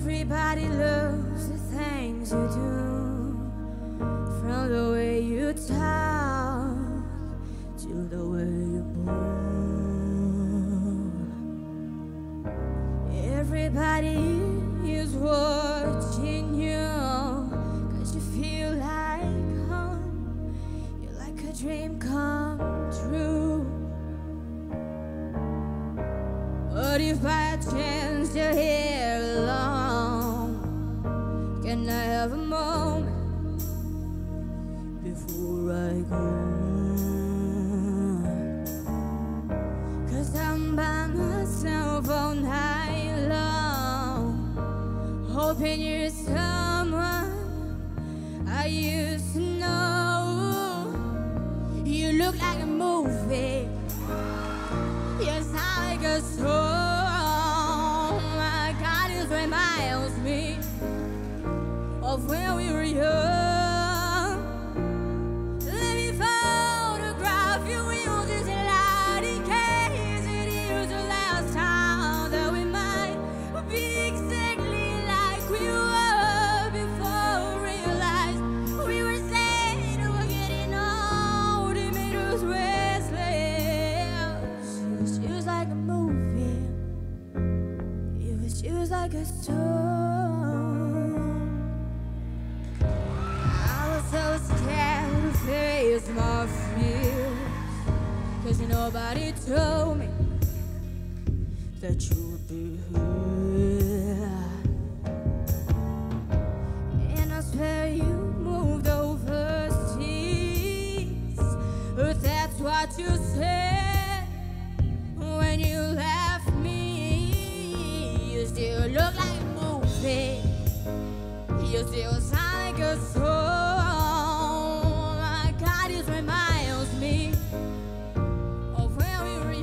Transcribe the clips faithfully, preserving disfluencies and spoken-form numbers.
Everybody loves the things you do, from the way you talk to the way you move. Everybody is watching you, 'cause you feel like home. You're like a dream come true. But if by chance you're here alone, can I have a moment before I go? 'Cause I'm by myself all night long, hoping you're someone I used to know. You look like a movie, you sound like a song. My God, it reminds me of when we were young. Let me photograph you in this light, in case it is the last time that we might be exactly like we were before we realized we were saying we're getting old. It made us restless. It was just like a movie, it was just like a song. I was so scared to face my fears, 'cause nobody told me that you would be here. And I swear you moved overseas, but that's what you said when you left me. You still look like a movie, you still sound like a song. My God, it reminds me of when we were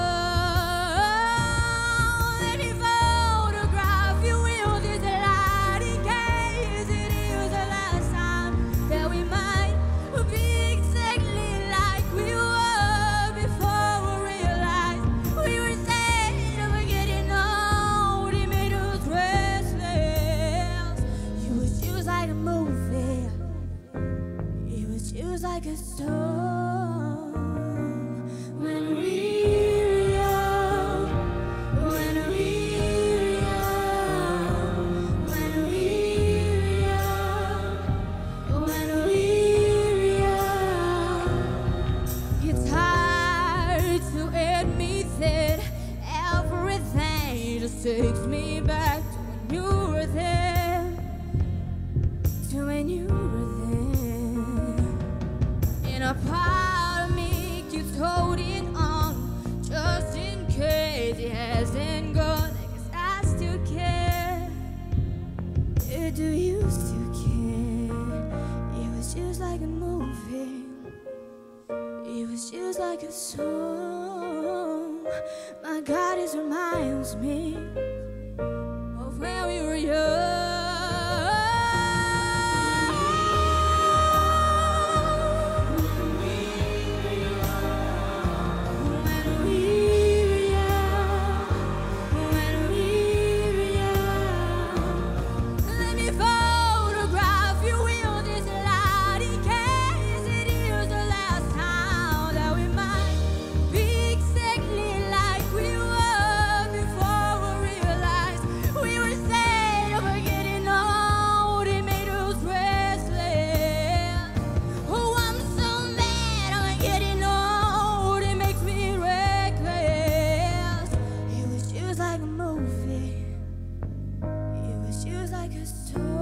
young. Let me photograph you in this light, in case it is the last time that we might be exactly like we were before we realized we were saying we're getting old. It made us restless. You was just like a movie, it was just like a song. When we were young, when we were young, when we were young, when we were young. It's hard to admit that everything just takes me back to when you were there, to when you were there. And a part of me keeps holding on, just in case it hasn't gone. I guess I still care. Uh, Do you still care? It was just like a movie, it was just like a song. My God, it reminds me of when we were young. When we were young, when we were young. Let me photograph you in this light, in case it is the last time that we might be exactly like we were before we realized we were saying we're getting old. It made us restless. Oh, I'm so mad I'm getting old. It makes me reckless. It was just like a movie, it was just like a story.